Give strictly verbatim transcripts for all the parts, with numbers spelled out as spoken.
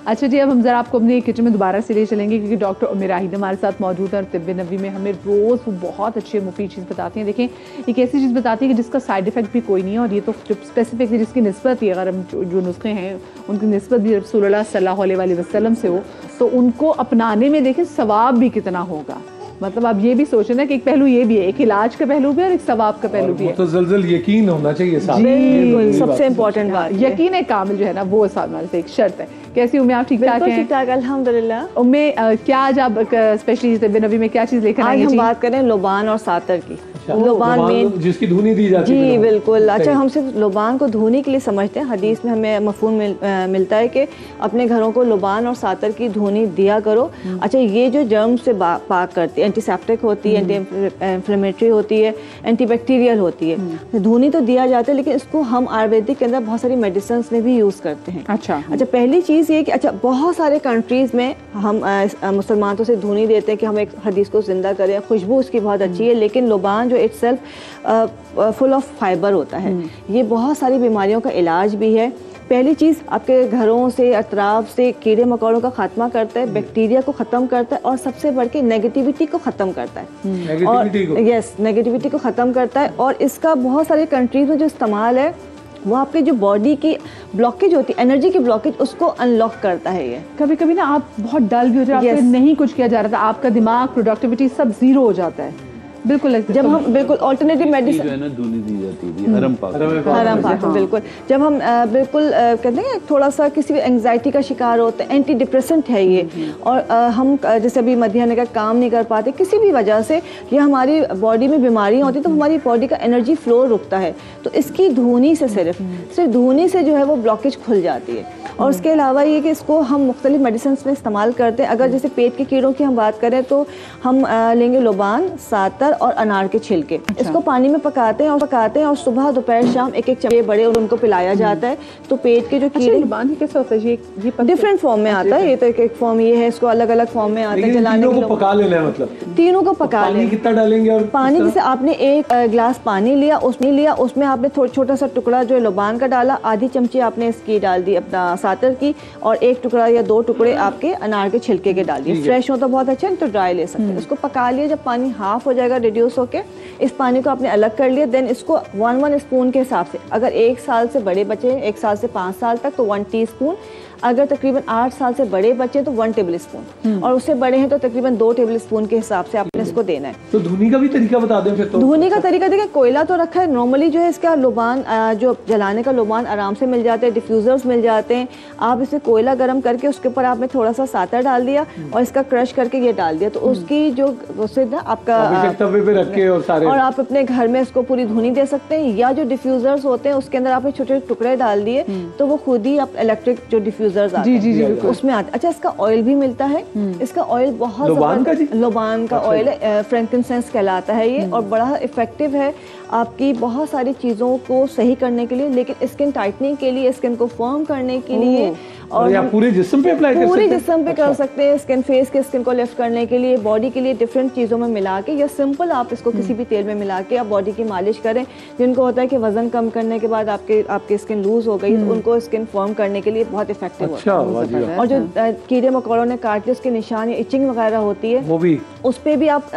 अच्छा जी, अब हम जरा आपको अपने किचन में दोबारा से ले चलेंगे क्योंकि डॉक्टर उमेराहिद हमारे साथ मौजूद है और तिब्बे नबी में हमें रोज़ वो बहुत अच्छी मुफीद चीज़ बताती हैं। देखें, एक ऐसी चीज़ बताती है कि जिसका साइड इफेक्ट भी कोई नहीं है और ये तो जो स्पेसिफिकली जिसकी निस्बत ही, अगर हम जो नुस्खे हैं उनकी निस्बत भी रसूलुल्लाह सल्लल्लाहु अलैहि वसल्लम से हो तो उनको अपनाने में देखें सवाब भी कितना होगा। मतलब आप ये भी सोचें ना कि एक पहलू ये भी है, एक इलाज का पहलू भी है और एक सवाब का पहलू भी है। तो जल्जल यकीन होना चाहिए साथ। जी, सबसे इम्पोर्टेंट बात यकीन है कामिल जो है ना वो साथ से एक शर्त है। कैसी उम्मीद आप ठीक ठाक हैं? ठीक ठाक अल्हम्दुलिल्लाह। उम्मीद क्या आज आप स्पेशली तिब्बे नबी में क्या चीज़ लेकर आएंगे? आज हम बात करें लोबान और सातर की। लोबान में जिसकी धुनी दी जाती है। जी बिल्कुल। अच्छा, हम सिर्फ लोबान को धुनी के लिए समझते हैं। हदीस में हमें मफहूम मिल, आ, मिलता है कि अपने घरों को लोबान और सातर की धुनी दिया करो। अच्छा, ये जो जर्म से पाक करती है, एंटीसेप्टिक होती है, एंटी इन्फ्लेमेटरी होती है, एंटीबैक्टीरियल होती है। धुनी तो दिया जाता है लेकिन इसको हम आयुर्वेदिक के अंदर बहुत सारी मेडिसिन में भी यूज़ करते हैं। अच्छा अच्छा पहली चीज़ ये कि अच्छा बहुत सारे कंट्रीज़ में हम मुसलमानों से धुनी देते हैं कि हम एक हदीस को जिंदा करें, खुशबू उसकी बहुत अच्छी है, लेकिन लोबान जो इट्सेल्फ फुल ऑफ फाइबर होता है। ये बहुत सारी बीमारियों का इलाज भी है। पहली चीज़ आपके घरों से अतराफ से कीड़े मकोड़ों का खात्मा करता है, बैक्टीरिया को ख़त्म करता है और सबसे बढ़ के नेगेटिविटी को ख़त्म करता है। और यस, नेगेटिविटी को ख़त्म करता है। और इसका बहुत सारी कंट्रीज़ में जो इस्तेमाल है वो आपके जो बॉडी की ब्लॉकेज होती है, एनर्जी की ब्लॉकेज, उसको अनलॉक करता है। ये कभी कभी ना आप बहुत डल भी हो जाते हैं, yes. नहीं कुछ किया जा रहा था, आपका दिमाग, प्रोडक्टिविटी सब जीरो हो जाता है। बिल्कुल, जब हम बिल्कुल ऑल्टरनेटिव मेडिसिन जो है ना धुनी दी जाती है, हरम पाक, हरम पाक, बिल्कुल। जब हम बिल्कुल कहते हैं थोड़ा सा किसी भी एंग्जाइटी का शिकार होते हैं, एंटी डिप्रेसेंट है ये, और हम जैसे अभी मध्याह्न का काम नहीं कर पाते किसी भी वजह से, या हमारी बॉडी में बीमारियाँ होती तो हमारी बॉडी का एनर्जी फ्लो रुकता है, तो इसकी धुनी से सिर्फ सिर्फ धुनी से जो है वो ब्लॉकेज खुल जाती है। और उसके अलावा ये कि इसको हम मुख्तलिफ मेडिसिन में इस्तेमाल करते हैं। अगर जैसे पेट के कीड़ों की हम बात करें तो हम लेंगे लोबान, सातर और अनार के छिलके। अच्छा। इसको पानी में पकाते हैं और पकाते हैं और सुबह दोपहर शाम एक एक चम्मच बड़े और उनको पिलाया जाता है। तो पेट के जो कीड़े, लोबान कैसा होता है? ये ये डिफरेंट फॉर्म में आता है। ये तो एक एक फॉर्म ये है, इसको अलग अलग फॉर्म में आता है। जलाने को पका लेना है, मतलब तीनों को पका लेना। पानी कितना डालेंगे? और पानी जैसे आपने एक गिलास पानी लिया, उसमें लिया उसमें आपने थोड़ा छोटा सा टुकड़ा जो लोबान का डाला, आधी चमची आपने इसकी डाल दी अपना सातर की, और एक टुकड़ा या दो टुकड़े आपके अनार के छिलके के डाल दिए। फ्रेश हो तो बहुत अच्छा है, तो ड्राई ले सकते हैं। उसको पका लिया, जब पानी हाफ हो जाएगा रिड्यूस होके, इस पानी को आपने अलग कर लिया। देन इसको वन वन स्पून के हिसाब से, अगर एक साल से बड़े बच्चे एक साल से पाँच साल तक तो वन टी स्पून, अगर तकरीबन आठ साल से बड़े बच्चे तो वन टेबल स्पून, और उससे बड़े हैं तो तकरीबन दो टेबल स्पून के हिसाब से आपने इसको देना है। तो धुनी का भी तरीका बता दें फिर तो। धुनी का तरीका देखिए, कोयला तो रखा है नॉर्मली, जो है इसका लोबान जो जलाने का लोबान आराम से मिल जाते हैं, डिफ्यूजर्स मिल जाते हैं। आप इसे कोयला गर्म करके उसके ऊपर आपने थोड़ा सा सातर डाल दिया और इसका क्रश करके ये डाल दिया, तो उसकी जो उससे ना आपका तवे पे रख के और सारे, और आप अपने घर में इसको पूरी धुनी दे सकते हैं। या जो डिफ्यूजर्स होते हैं उसके अंदर आपने छोटे छोटे टुकड़े डाल दिए तो वो खुद ही आप इलेक्ट्रिक जो डिफ्यूजर्स आते हैं उसमें आता। अच्छा, इसका ऑयल भी मिलता है। इसका ऑयल बहुत लोबान का, लोबान का ऑयल है, फ्रैंकिनसेंस कहलाता है ये, और बड़ा इफेक्टिव है आपकी बहुत सारी चीज़ों को सही करने के लिए, लेकिन स्किन टाइटनिंग के लिए, स्किन को फर्म करने के लिए, और या पूरे जिस्म पे अप्लाई कर सकते हैं, पूरे जिस्म पे कर सकते हैं। स्किन फेस के स्किन को लिफ्ट करने के लिए, बॉडी के लिए डिफरेंट चीज़ों में मिला के, या सिंपल आप इसको किसी भी तेल में मिला के आप बॉडी की मालिश करें। जिनको होता है कि वजन कम करने के बाद आपके आपकी स्किन लूज हो गई, तो उनको स्किन फॉर्म करने के लिए बहुत इफेक्टिव होता है। और जो कीड़े मकोड़ों ने काट के उसके निशान या इचिंग वगैरह होती है, वो भी उस पर भी आप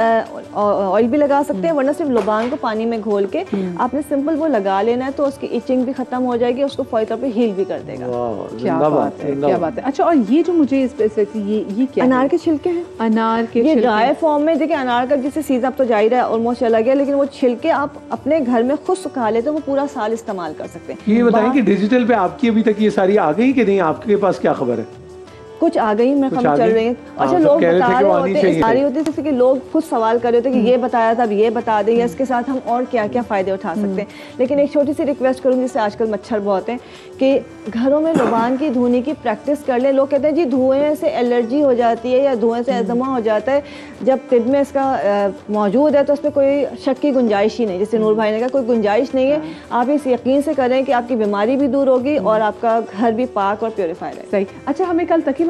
ऑयल भी लगा सकते हैं, वरना सिर्फ लोबान को पानी में घोल के आपने सिंपल वो लगा लेना है, तो उसकी इचिंग भी खत्म हो जाएगी, उसको फौरी तौर पे हील भी कर देगा। क्या बात है, क्या बात है। अच्छा, और ये जो मुझे ये ये क्या अनार के छिलके हैं? अनार के ये ड्राई फॉर्म में, देखिए अनार का जैसे सीजन अब तो जाहिर है ऑलमोस्ट चला गया, लेकिन वो छिलके आप अपने घर में खुद सुखा लेते हैं, वो पूरा साल इस्तेमाल कर सकते हैं। ये बताएं कि डिजिटल पे आपकी अभी तक ये सारी आ गई कि नहीं? आपके पास क्या खबर है? कुछ आ गई, मैं खबर चल रही है। अच्छा, लोग बता रहे होते हैं, सारी होती है जैसे कि लोग खुद सवाल कर रहे होते हैं कि ये बताया था, अब ये बता दें, या इसके साथ हम और क्या क्या फ़ायदे उठा सकते हैं। लेकिन एक छोटी सी रिक्वेस्ट करूँगी, जिससे आजकल मच्छर बहुत हैं, कि घरों में लोबान की धुनी की प्रैक्टिस कर लें। लोग कहते हैं जी धुएं से एलर्जी हो जाती है या धुएं से अस्थमा हो जाता है। जब तिब में इसका मौजूद है तो उस पर कोई शक की गुंजाइश ही नहीं। जैसे नूर भाई ने कहा, कोई गुंजाइश नहीं है। आप इस यकीन से करें कि आपकी बीमारी भी दूर होगी और आपका घर भी पाक और प्योरीफाइड है। सही। अच्छा, हमें कल तकी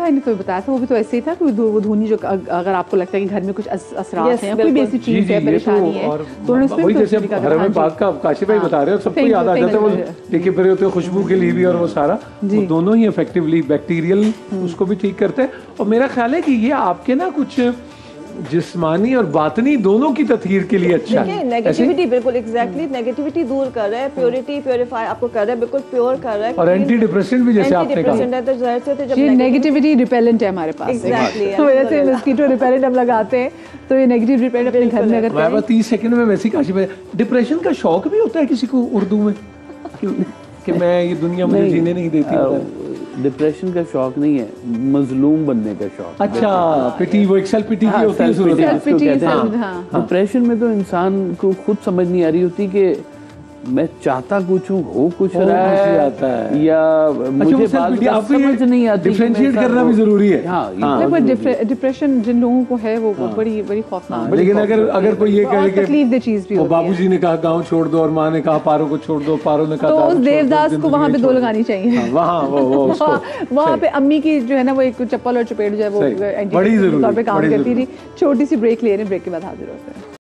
भाई ने तो बताया था, वो भी तो ऐसे ही था कि वो वो धुनी जो अगर आपको लगता है कि घर में कुछ अस- असरात Yes, हैं या कोई भी ऐसी जी चीज जी है, ये परेशानी तो है, और तो उन्होंने उसमें वही तो जैसे उसमें कहा, हरम हाँ जी। पाक का काशिफ भाई हाँ, बता रहे हो, सबको thank you, याद आ thank जाता है वो you. लेके फिर होते हैं खुशबू के लिए भी, और वो सारा वो दोनों ही इफेक्टिवली बैक्टीरियल उसको भी ठीक करते हैं। और मेरा ख्याल है कि ये आपके ना कुछ जिस्मानी और बातनी दोनों की तथहीर के लिए अच्छा देखिए है। नेगेटिविटी बिल्कुल एग्जैक्टली नेगेटिविटी दूर कर रहा है, प्योरिटी प्योरीफाई आपको कर रहा है, बिल्कुल प्योर कर रहा है। और एंटी डिप्रेसेंट भी जैसे आपने कहा, एंटी है तो जाहिर से जब ये नेगेटिविटी रिपेलेंट है हमारे पास। Exactly, तो जैसे मस्कीटो रिपेलेंट हम लगाते हैं, तो ये नेगेटिव रिपेलेंट अपने घर में अगर मैं बस तीस सेकंड में वैसे काशिफ भाई, डिप्रेशन का शौक भी होता है किसी को उर्दू में कि, कि मैं ये दुनिया मुझे जीने नहीं देती? डिप्रेशन का शौक नहीं है, मजलूम बनने का शौक। अच्छा, पिटी, वो एक सेल्फ पिटी की होती है सूरत में। self-pity, self- हाँ। डिप्रेशन में तो इंसान को खुद समझ नहीं आ रही होती कि मैं चाहता कुछ हूँ, हो कुछ हो रहा कुछ है, जाता है। या अच्छा, मुझे वो बात self-pity, का आपको ये समझ नहीं आती कि differentiate मेरे साथ करना वो- भी जरूरी है। हाँ, ये हाँ। बहुत पर जरूरी है। डिप्रेशन जिन लोगों को है वो बड़ी बड़ी खौफनाक, लेकिन अगर अगर कोई ये कहे कि तकलीफ दे चीज भी वो होती है। बाबूजी ने कहा गांव छोड़ दो और माँ ने कहा पारो को छोड़ दो, पारो ने कहा तो दारू उस छोड़ दो, देवदास को जिंदगी वहाँ पे छोड़ दो दो। लगानी चाहिए। हाँ, वहाँ वो वो उसको वहाँ वहाँ पे अम्मी की जो है ना वो एक चप्पल और चपेट जो है वो सही। एंटी बड़ी जरूरी, तौर पे काम बड़ी करती जरूरी। थी। छोटी सी ब्रेक ले रहे हैं, ब्रेक के बाद हाजिर होते हैं।